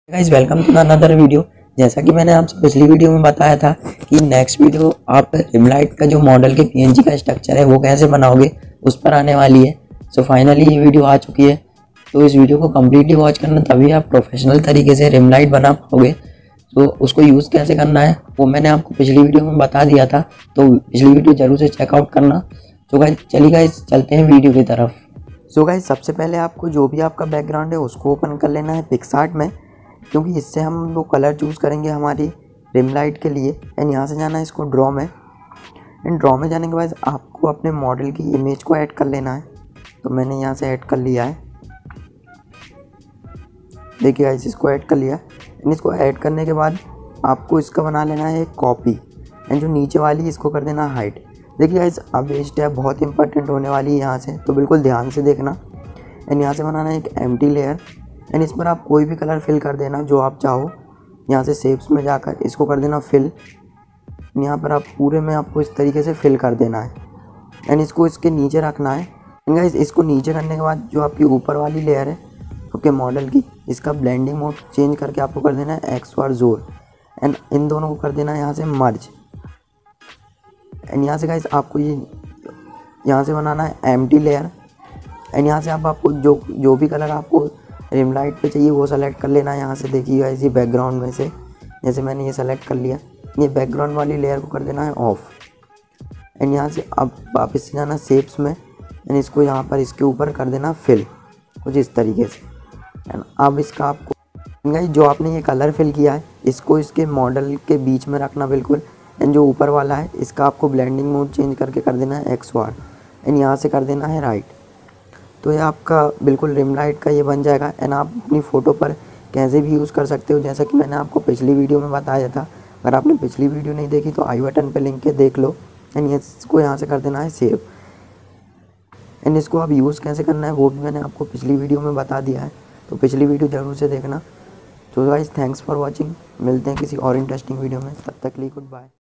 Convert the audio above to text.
Guys welcome to another video. जैसा कि मैंने आपसे पिछली वीडियो में बताया था कि नेक्स्ट वीडियो आप रिमलाइट का जो मॉडल के पीएनजी का स्ट्रक्चर है वो कैसे बनाओगे उस पर आने वाली है। सो फाइनली ये वीडियो आ चुकी है, तो इस वीडियो को कम्प्लीटली वॉच करना, तभी आप प्रोफेशनल तरीके से रिमलाइट बना पाओगे। तो उसको यूज़ कैसे करना है वो मैंने आपको पिछली वीडियो में बता दिया था, तो पिछली वीडियो जरूर से चेकआउट करना। तो गाइस चलिए गाइस चलते हैं वीडियो की तरफ। सो गाइस सबसे पहले आपको जो भी आपका बैकग्राउंड है उसको ओपन कर लेना है पिक्सआर्ट में, क्योंकि इससे हम वो कलर चूज़ करेंगे हमारी रिम लाइट के लिए। एंड यहाँ से जाना है इसको ड्रॉ में। एंड ड्रॉ में जाने के बाद आपको अपने मॉडल की इमेज को ऐड कर लेना है। तो मैंने यहाँ से ऐड कर लिया है, देखिए गाइस इसको ऐड कर लिया। एंड इसको ऐड करने के बाद आपको इसका बना लेना है एक कॉपी। एंड जो नीचे वाली इसको कर देना हाइट। देखिए गाइस अब ये स्टेप बहुत इंपॉर्टेंट होने वाली है यहाँ से, तो बिल्कुल ध्यान से देखना। एंड यहाँ से बनाना है एक एम्प्टी लेयर। एंड इस पर आप कोई भी कलर फिल कर देना जो आप चाहो। यहाँ से शेप्स में जाकर इसको कर देना फिल। यहाँ पर आप पूरे में आपको इस तरीके से फिल कर देना है। एंड इसको इसके नीचे रखना है। एंड गाइस इसको नीचे करने के बाद जो आपकी ऊपर वाली लेयर है आपके मॉडल की, इसका ब्लेंडिंग मोड चेंज करके आपको कर देना है एक्सवार जोर। एंड इन दोनों को कर देना है यहाँ से मर्ज। एंड यहाँ से गाइस आपको ये यहाँ से बनाना है एम्प्टी लेयर। एंड यहाँ से आपको जो भी कलर आपको रिम लाइट पे चाहिए वो सेलेक्ट कर लेना है। यहाँ से देखिएगा इसी बैकग्राउंड में से, जैसे मैंने ये सेलेक्ट कर लिया, ये बैकग्राउंड वाली लेयर को कर देना है ऑफ। एंड यहाँ से अब वापस से जाना शेप्स में। एंड इसको यहाँ पर इसके ऊपर कर देना फिल, कुछ इस तरीके से। एंड अब इसका आपको गाइस जो आपने ये कलर फिल किया है इसको इसके मॉडल के बीच में रखना बिल्कुल। एंड जो ऊपर वाला है इसका आपको ब्लेंडिंग मोड चेंज करके कर देना है एक्सवार। एंड यहाँ से कर देना है राइट। तो ये आपका बिल्कुल रिम लाइट का ये बन जाएगा। एंड आप अपनी फ़ोटो पर कैसे भी यूज़ कर सकते हो, जैसा कि मैंने आपको पिछली वीडियो में बताया था। अगर आपने पिछली वीडियो नहीं देखी तो आई बटन पे लिंक के देख लो। एंड इसको यहाँ से कर देना है सेव। एंड इसको आप यूज़ कैसे करना है वो भी मैंने आपको पिछली वीडियो में बता दिया है, तो पिछली वीडियो ज़रूर से देखना। तो गाइस थैंक्स फॉर वॉचिंग, मिलते हैं किसी और इंटरेस्टिंग वीडियो में, तब तक के लिए गुड बाय।